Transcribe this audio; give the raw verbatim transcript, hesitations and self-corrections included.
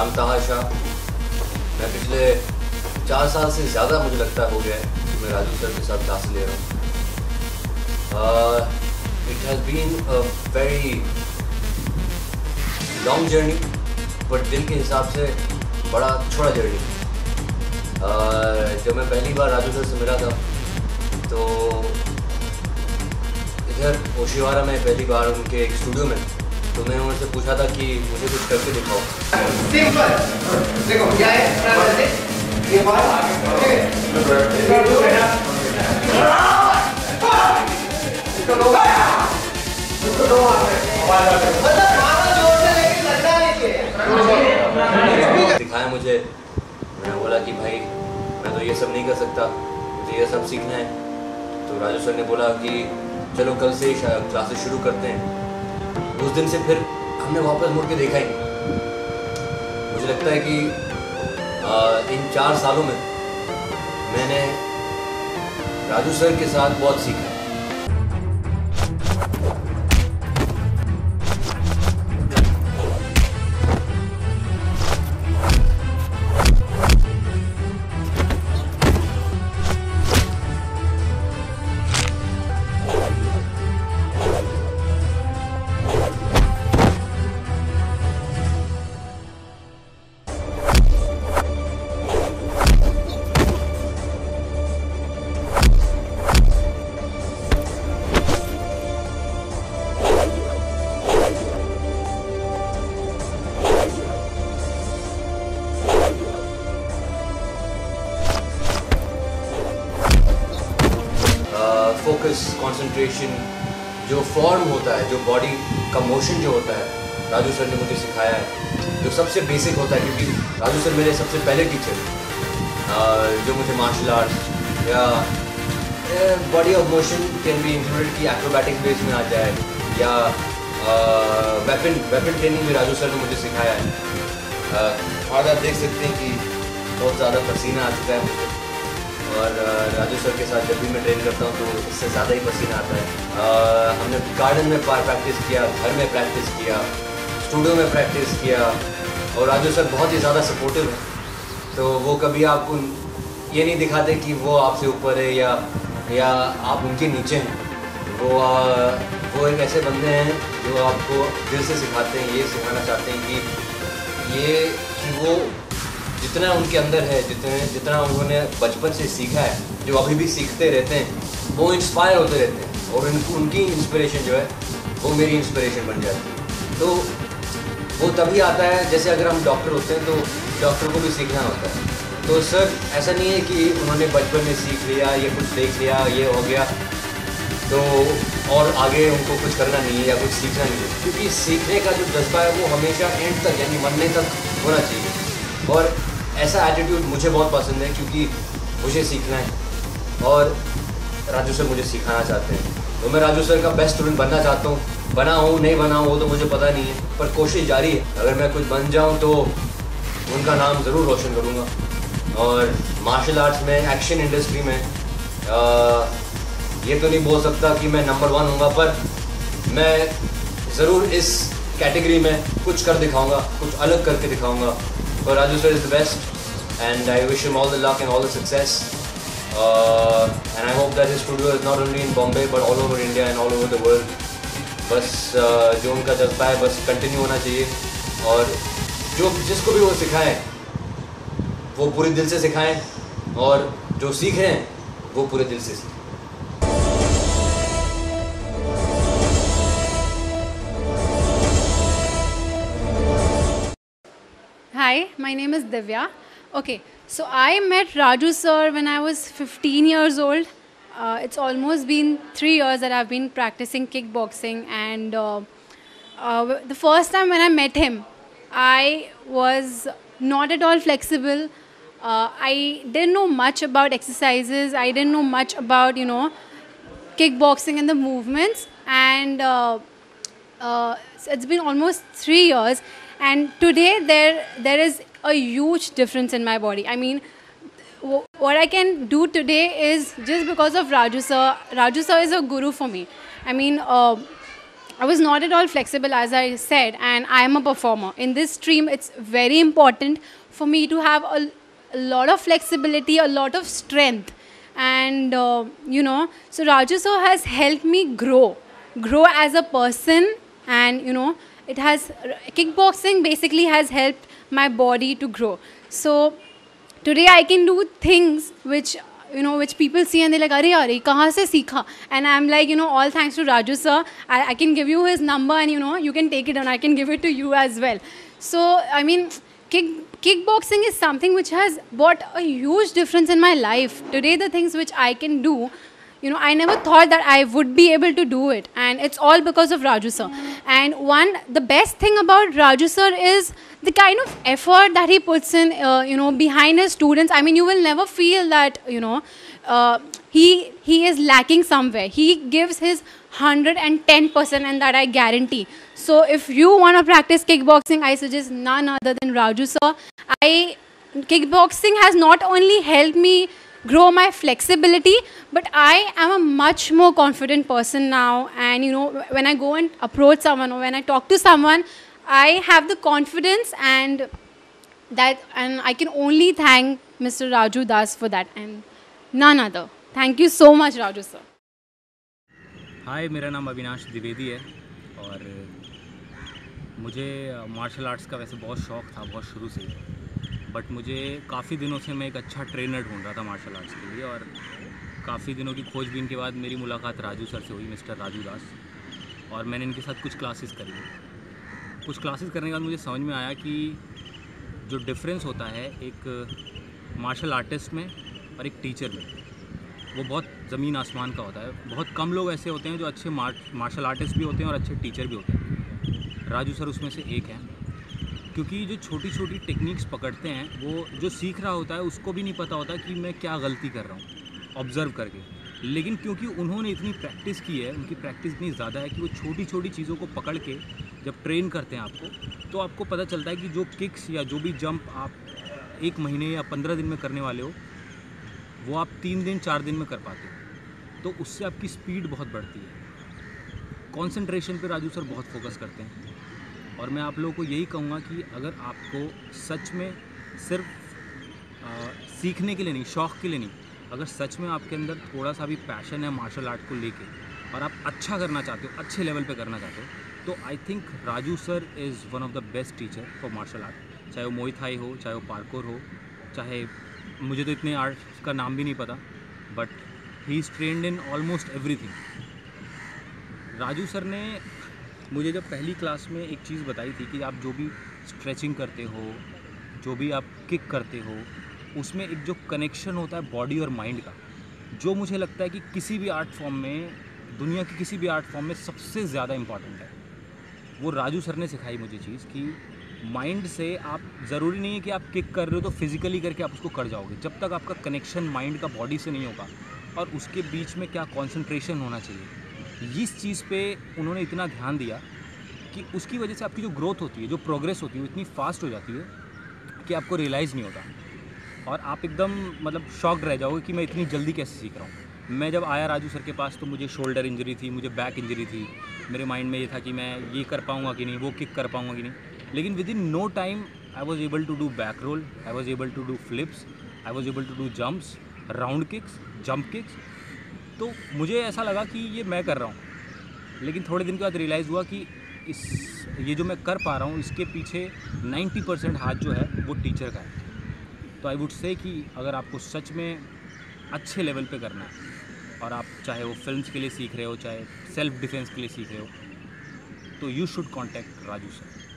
नाम ताहा शाह। मैं पिछले चार साल से ज़्यादा मुझे लगता हो गया है कि मैं राजू सर के साथ क्लास ले रहा हूँ। It has been a very long journey, but दिल के हिसाब से बड़ा छोटा जर्नी। uh, जब मैं पहली बार राजू सर से मिला था तो इधर ओशिवारा में पहली बार उनके एक स्टूडियो में, तो मैंने उनसे पूछा था कि मुझे कुछ करके दिखाओ। सिंपल देखो क्या है, ये बात इसको दो इसको दो मतलब मारा जोर से लेकिन लगना नहीं चाहिए। दिखाया मुझे, मैंने बोला कि भाई मैं तो ये सब नहीं कर सकता, मुझे ये सब सीखना है। तो राजू सर ने बोला कि चलो कल से क्लासेस शुरू करते हैं। उस दिन से फिर हमने वापस मुड़ के देखा ही नहीं। मुझे लगता है कि आ, इन चार सालों में मैंने राजू सर के साथ बहुत सीखा। फोकस, कंसंट्रेशन, जो फॉर्म होता है, जो बॉडी का मोशन जो होता है, राजू सर ने मुझे सिखाया है। जो सबसे बेसिक होता है, क्योंकि राजू सर मेरे सबसे पहले टीचर हैं, जो मुझे मार्शल आर्ट या body of motion can be included की एक्रोबैटिक बेस में आ जाए, या वेपन वेपन ट्रेनिंग में राजू सर ने मुझे सिखाया है। आज आप देख सकते हैं कि बहुत ज़्यादा पसीना आ चुका है मुझे, और राजू सर के साथ जब भी मैं ट्रेन करता हूँ तो इससे ज़्यादा ही पसीना आता है। आ, हमने गार्डन में पार प्रैक्टिस किया, घर में प्रैक्टिस किया, स्टूडियो में प्रैक्टिस किया, और राजू सर बहुत ही ज़्यादा सपोर्टिव है। तो वो कभी आपको ये नहीं दिखाते कि वो आपसे ऊपर है या या आप उनके नीचे हैं। वो आ, वो एक ऐसे बंदे हैं जो आपको दिल से सिखाते हैं, ये सिखाना चाहते हैं कि ये कि वो जितना उनके अंदर है, जितने जितना उन्होंने बचपन से सीखा है, जो अभी भी सीखते रहते हैं, वो इंस्पायर होते रहते हैं, और उनको उनकी इंस्पिरेशन जो है वो मेरी इंस्पिरेशन बन जाती है। तो वो तभी आता है, जैसे अगर हम डॉक्टर होते हैं तो डॉक्टर को भी सीखना होता है। तो सर ऐसा नहीं है कि उन्होंने बचपन में सीख लिया, ये कुछ देख लिया, ये हो गया तो और आगे उनको कुछ करना नहीं है या कुछ सीखना नहीं है, क्योंकि सीखने का जो जज्बा है वो हमेशा एंड तक यानी मरने तक होना चाहिए। और ऐसा एटीट्यूड मुझे बहुत पसंद है, क्योंकि मुझे सीखना है और राजू सर मुझे सिखाना चाहते हैं। तो मैं राजू सर का बेस्ट स्टूडेंट बनना चाहता हूँ। बना हूँ नहीं बना हूँ वो तो मुझे पता नहीं है, पर कोशिश जारी है। अगर मैं कुछ बन जाऊँ तो उनका नाम ज़रूर रोशन करूँगा। और मार्शल आर्ट्स में, एक्शन इंडस्ट्री में आ, ये तो नहीं बोल सकता कि मैं नंबर वन हूँगा, पर मैं ज़रूर इस कैटेगरी में कुछ कर दिखाऊँगा, कुछ अलग करके दिखाऊँगा। But Raju sir is the best, and I wish him all the luck and all the success. Uh, and I hope that his studio is not only in Bombay but all over India and all over the world. बस uh, जो उनका जज्बा है बस continue होना चाहिए, और जो जिसको भी वो सिखाएं वो पूरे दिल से सिखाएं, और जो सीख रहे हैं वो पूरे दिल से सीखें। Hi, my name is Divya. Okay, so I met Raju sir when I was fifteen years old. Uh, it's almost been three years that I've been practicing kickboxing, and uh, uh, the first time when I met him, I was not at all flexible. Uh, I didn't know much about exercises. I didn't know much about, you know, kickboxing and the movements. And uh, uh, it's been almost three years. And today there there is a huge difference in my body. I mean, w what I can do today is just because of Raju sir. Raju sir is a guru for me. I mean, uh, I was not at all flexible, as I said, and I am a performer. In this stream, it's very important for me to have a, a lot of flexibility, a lot of strength. And, uh, you know, so Raju sir has helped me grow, grow as a person. And, you know, it has, kickboxing basically has helped my body to grow. So today I can do things which, you know, which people see and they're like, "Arey, arey, kahan se seekha?" And I'm like, you know, all thanks to Raju sir. I, I can give you his number and, you know, you can take it and I can give it to you as well. So, I mean, kick, kickboxing is something which has brought a huge difference in my life. Today, the things which I can do, you know, I never thought that I would be able to do it. And it's all because of Raju sir. And one, the best thing about Raju sir is the kind of effort that he puts in, uh, you know, behind his students. I mean, you will never feel that, you know, uh, he, he is lacking somewhere. He gives his one hundred ten percent, and that I guarantee. So if you want to practice kickboxing, I suggest none other than Raju sir. I, kickboxing has not only helped me grow my flexibility, but I am a much more confident person now. And, you know, when I go and approach someone or when I talk to someone, I have the confidence, and that, and I can only thank Mister Raju Das for that, and none other. Thank you so much, Raju sir. हाय, मेरा नाम अविनाश द्विवेदी है और मुझे martial arts का वैसे बहुत शौक़ था, बहुत शुरू से ही। बट मुझे काफ़ी दिनों से मैं एक अच्छा ट्रेनर ढूंढ रहा था मार्शल आर्ट्स के लिए, और काफ़ी दिनों की खोजबीन के बाद मेरी मुलाकात राजू सर से हुई, मिस्टर राजू दास। और मैंने इनके साथ कुछ क्लासेस करी। कुछ क्लासेस करने के बाद मुझे समझ में आया कि जो डिफरेंस होता है एक मार्शल आर्टिस्ट में और एक टीचर में, वो बहुत ज़मीन आसमान का होता है। बहुत कम लोग ऐसे होते हैं जो अच्छे मार्शल आर्टिस्ट भी होते हैं और अच्छे टीचर भी होते हैं। राजू सर उसमें से एक हैं, क्योंकि जो छोटी छोटी टेक्निक्स पकड़ते हैं, वो जो सीख रहा होता है उसको भी नहीं पता होता कि मैं क्या गलती कर रहा हूँ ऑब्ज़र्व करके। लेकिन क्योंकि उन्होंने इतनी प्रैक्टिस की है, उनकी प्रैक्टिस इतनी ज़्यादा है कि वो छोटी छोटी चीज़ों को पकड़ के जब ट्रेन करते हैं आपको, तो आपको पता चलता है कि जो किक्स या जो भी जंप आप एक महीने या पंद्रह दिन में करने वाले हो, वो आप तीन दिन चार दिन में कर पाते हो। तो उससे आपकी स्पीड बहुत बढ़ती है। कॉन्सेंट्रेशन पे राजू सर बहुत फोकस करते हैं। और मैं आप लोगों को यही कहूँगा कि अगर आपको सच में सिर्फ आ, सीखने के लिए नहीं, शौक़ के लिए नहीं, अगर सच में आपके अंदर थोड़ा सा भी पैशन है मार्शल आर्ट को लेके और आप अच्छा करना चाहते हो, अच्छे लेवल पे करना चाहते हो, तो I think Raju sir is one of the best teacher for martial art. चाहे वो मोई थाई हो, चाहे वो पार्कोर हो, चाहे मुझे तो इतने आर्ट का नाम भी नहीं पता, but he is trained in almost everything. Raju sir ने मुझे जब पहली क्लास में एक चीज़ बताई थी कि आप जो भी स्ट्रेचिंग करते हो, जो भी आप किक करते हो, उसमें एक जो कनेक्शन होता है बॉडी और माइंड का, जो मुझे लगता है कि किसी भी आर्ट फॉर्म में, दुनिया की किसी भी आर्ट फॉर्म में सबसे ज़्यादा इम्पॉर्टेंट है। वो राजू सर ने सिखाई मुझे चीज़ कि माइंड से आप, ज़रूरी नहीं है कि आप किक कर रहे हो तो फिज़िकली करके आप उसको कर जाओगे। जब तक आपका कनेक्शन माइंड का बॉडी से नहीं होगा, और उसके बीच में क्या कॉन्सेंट्रेशन होना चाहिए, इस चीज़ पे उन्होंने इतना ध्यान दिया कि उसकी वजह से आपकी जो ग्रोथ होती है, जो प्रोग्रेस होती है, वो इतनी फास्ट हो जाती है कि आपको रियलाइज़ नहीं होता, और आप एकदम मतलब शॉक्ड रह जाओगे कि मैं इतनी जल्दी कैसे सीख रहा हूँ। मैं जब आया राजू सर के पास तो मुझे शोल्डर इंजरी थी, मुझे बैक इंजरी थी। मेरे माइंड में ये था कि मैं ये कर पाऊँगा कि नहीं, वो किक कर पाऊँगा कि नहीं। लेकिन within no time I was able to do back roll, I was able to do flips, I was able to do jumps, round kicks, jump kicks. तो मुझे ऐसा लगा कि ये मैं कर रहा हूँ। लेकिन थोड़े दिन के बाद रियलाइज़ हुआ कि इस ये जो मैं कर पा रहा हूँ, इसके पीछे नब्बे परसेंट हाथ जो है वो टीचर का है। तो आई वुड से कि अगर आपको सच में अच्छे लेवल पे करना है, और आप चाहे वो फिल्म्स के लिए सीख रहे हो, चाहे सेल्फ डिफेंस के लिए सीख रहे हो, तो you should contact Raju sir.